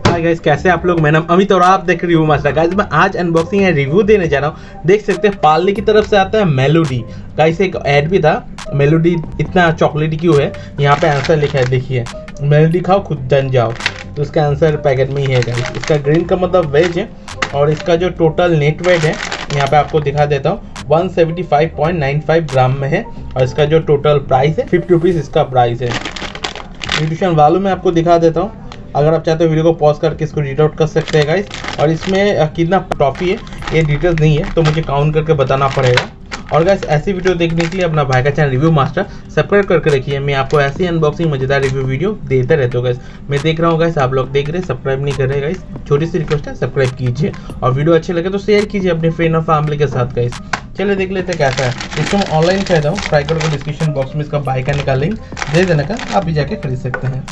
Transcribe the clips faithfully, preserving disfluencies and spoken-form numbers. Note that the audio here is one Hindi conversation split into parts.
हाय गाइस, कैसे आप लोग। मेरा नाम अमित और आप देख रहे रिव्यू मास्टर। गाइस मैं आज अनबॉक्सिंग या रिव्यू देने जा रहा हूँ। देख सकते हैं पार्ले की तरफ से आता है मेलोडी। गाइस एक ऐड भी था, मेलोडी इतना चॉकलेटी क्यों है। यहाँ पे आंसर लिखा है, देखिए मेलोडी खाओ खुद जन जाओ। तो इसका आंसर पैकेट में ही है गाइस। इसका ग्रीन का मतलब वेज है और इसका जो टोटल नेट वेट है यहाँ पे आपको दिखा देता हूँ, एक सौ पचहत्तर पॉइंट नौ पाँच ग्राम में है। और इसका जो टोटल प्राइस है फिफ्टी रुपीज़ इसका प्राइस है। न्यूट्रिशन वैल्यू में आपको दिखा देता हूँ। अगर आप चाहते हो वीडियो को पॉज करके इसको रीड आउट कर सकते हैं गाइस। और इसमें कितना टॉफ़ी है ये डिटेल्स नहीं है, तो मुझे काउंट करके बताना पड़ेगा। और गाइस ऐसी वीडियो देखने के लिए अपना भाई का चैनल रिव्यू मास्टर सब्सक्राइब करके रखिए। मैं आपको ऐसी अनबॉक्सिंग मजेदार रिव्यू वीडियो देते रहते हो गाइस। मैं देख रहा हूँ गाइस, आप लोग देख रहे हैं, सब्सक्राइब नहीं कर रहे गाइस। छोटी सी रिक्वेस्ट है, सब्सक्राइब कीजिए और वीडियो अच्छे लगे तो शेयर कीजिए अपने फ्रेंड और फैमिली के साथ गाइस। चलिए देख लेते हैं कैसा है। इसको मैं ऑनलाइन खरीदा हूँ, ट्राई करो डिस्क्रिप्शन बॉक्स में इसका बाय करने का लिंक दे देने का, आप भी जाके खरीद सकते हैं।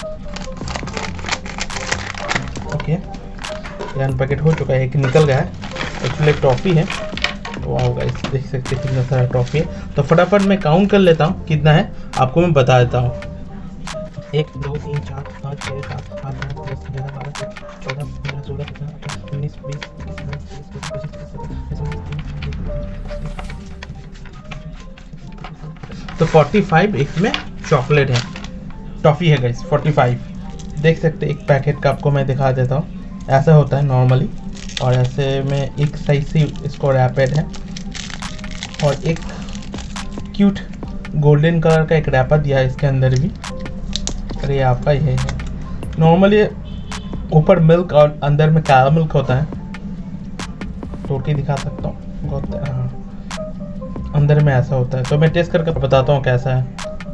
ओके, ये अनपैकेट हो चुका है, एक निकल गया है। एक्चुअली एक टॉफ़ी है। वाह गाइस, देख सकते हैं कितना सारा टॉफ़ी है। तो फटाफट मैं काउंट कर लेता हूँ कितना है, आपको मैं बता देता हूँ। एक दो तीन चार पाँच छः सात आठ नौ दस ग्यारह बारह तेरह चौदह पंद्रह सोलह सत्रह अठारह उन्नीस बीस तो पैंतालीस इसमें चॉकलेट है, टॉफ़ी है गाइस पैंतालीस। देख सकते हैं एक पैकेट का आपको मैं दिखा देता हूँ। ऐसा होता है नॉर्मली, और ऐसे में एक साइज से इसको रैपेड है और एक क्यूट गोल्डन कलर का एक रैपर दिया है इसके अंदर भी। अरे आपका ये है नॉर्मली ऊपर मिल्क और अंदर में काला मिल्क होता है। तोड़ के दिखा सकता हूँ, बहुत हाँ अंदर में ऐसा होता है। तो मैं टेस्ट करके बताता हूँ कैसा है।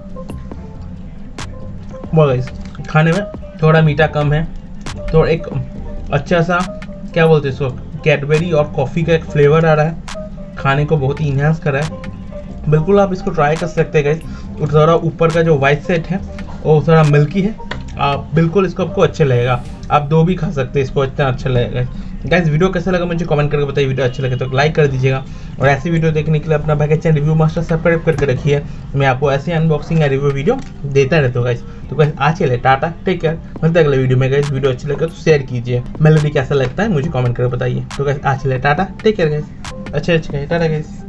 वो गाइस खाने में थोड़ा मीठा कम है, तो एक अच्छा सा क्या बोलते हैं इसको, कैडबरी और कॉफ़ी का एक फ्लेवर आ रहा है, खाने को बहुत ही इन्हांस कर रहा है। बिल्कुल आप इसको ट्राई कर सकते हैं गाइस। थोड़ा ऊपर का जो वाइट सेट है वो थोड़ा मिल्की है, आप बिल्कुल इसको आपको अच्छा लगेगा। आप दो भी खा सकते हैं इसको, इतना अच्छा लगेगा गाइस। वीडियो कैसा लगा मुझे कमेंट करके बताइए। वीडियो अच्छा लगे तो लाइक कर दीजिएगा और ऐसी वीडियो देखने के लिए अपना भाई का चैनल रिव्यू मास्टर सब्सक्राइब करके रखिए। मैं आपको ऐसे अनबॉक्सिंग या रिव्यू वीडियो देता रहता हूँ गाइस। तो गाइस आज चले टाटा, टेक केयर, मिलते हैं अगले वीडियो में गाइस। वीडियो अच्छी लगे तो शेयर कीजिए, मेलोडी कैसा लगता है मुझे कमेंट करके बताइए। तो गाइस आज चले टाटा, टेक केयर गाइस। अच्छा अच्छा टाटा गाइस।